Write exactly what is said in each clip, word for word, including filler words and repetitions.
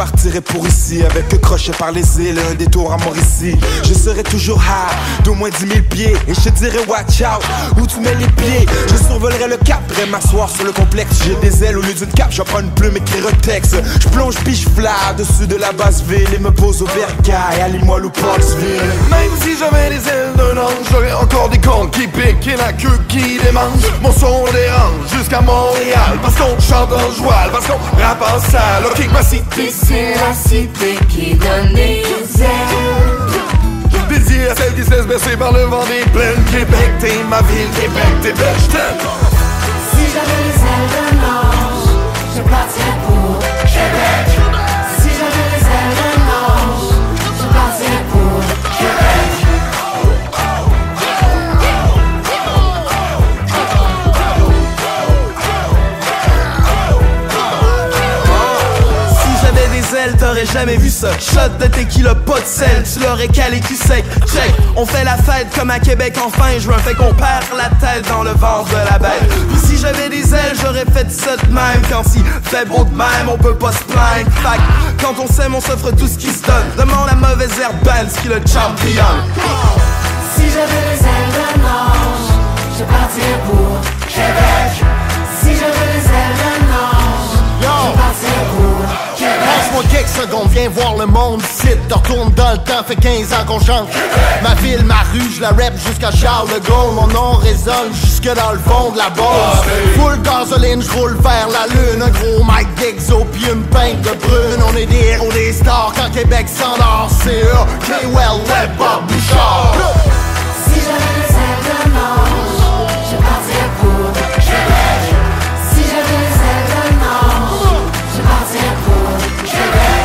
partirai pour ici, avec un crochet par les îles, un détour à Mauricie. Je serai toujours high, d'au moins dix mille pieds, et je te dirai watch out, où tu mets les pieds. Je survolerai le cap, pourrais m'asseoir sur le complexe. J'ai des ailes au lieu d'une cape, je prends une plume, écrire un texte. Je plonge puis je flatte dessus de la basse ville et me pose au bercail, à Limoilou ou Pottsville. Même si j'avais les ailes d'un ange, j'aurais encore des cons qui piquent et la queue qui démange. Mon son dérange jusqu'à Montréal, parce qu'on chante en joie, parce qu'on rappe en salle. Ok, ma cité, c'est la cité qui donne des ailes. Dédié à celle qui se laisse bercer par le vent des plaines. Québec, t'es ma ville, Québec, t'es belle, j't'aime. Si j'avais les ailes d'un ange, je partirais pour Québec. Si j'avais les ailes d'un ange, je partirais pour Québec. Si j'avais des ailes, t'aurais jamais vu ça. Shot de tequila, pas de sel, tu l'aurais calé cul sec. Check, on fait la fête comme à Québec enfin. Je fait qu'on perd la tête dans le ventre de la bête. Puis si j'avais des ailes, j'aurais fait ça de même. Quand si fait beau de même, on peut pas se plaindre. Fac, quand on s'aime, on s'offre tout ce qui se donne. Demande la mauvaise herbe ce qui le champion. Si j'avais les ailes d'un ange, je partirais pour Québec. Si j'avais les ailes d'un ange, je partirais pour Québec. Passe-moi quelques secondes, viens voir le monde ici. Te retourne dans le temps, fait quinze ans qu'on chante. Ma ville, ma rue, je la rap jusqu'à Charles de Gaulle. Mon nom résonne jusque dans le fond de la bosse. Full gasoline, je roule vers la lune. Un gros mic d'exo puis une pinte de brune. On est des héros, des stars quand Québec s'endort. C'est eux, K-Well, Web, Bob, Bouchard. Si j'avais les ailes d'un ange, je partirais pour Québec. Si j'avais les ailes d'un ange, je partirais pour Québec.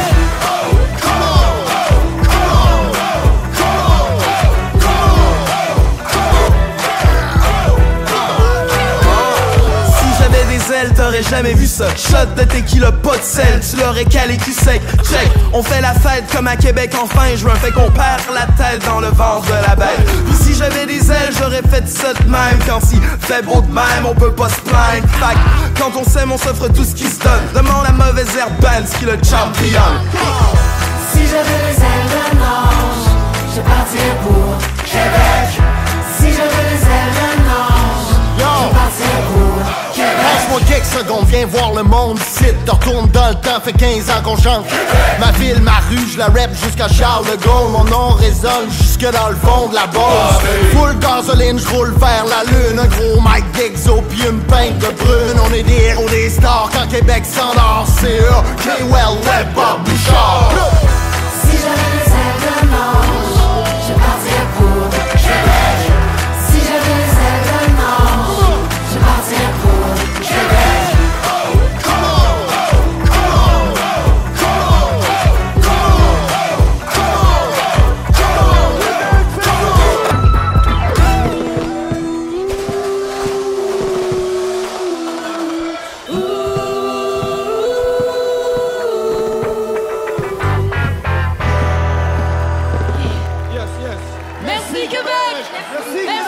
T'aurais jamais vu ça. Shot de tequila, pas de sel, tu l'aurais calé cul sec. Check, on fait la fête comme à Québec enfin. Je fait qu'on perd la tête dans le ventre de la bête. Puis si j'avais des ailes, j'aurais fait ça de même. Quand si fait beau de même, on peut pas se plaindre. Fac, quand on s'aime, on s'offre tout ce qui se donne. Demande la mauvaise herbe ce qui le champion. Si j'avais les ailes d'un ange, je partirais pour Québec. Si j'avais les ailes d'un ange, je partirais pour Québec. Passe-moi quelques secondes, viens voir le monde ici. Te retourne dans le temps, fait quinze ans qu'on chante. Ma ville, ma rue, je la rap jusqu'à Charles de Gaulle. Mon nom résonne jusque dans le fond de la bosse. Full gasoline, je roule vers la lune. Un gros mic d'exo puis une pinte de brune. On est des héros, des stars quand Québec s'endort. C'est eux, K-Well, Web, Bob, Bouchard. Si j'avais les ailes d'un ange, je partirais pour Québec. Si j'avais les ailes d'un ange, je partirais pour Québec. Merci Québec! Merci!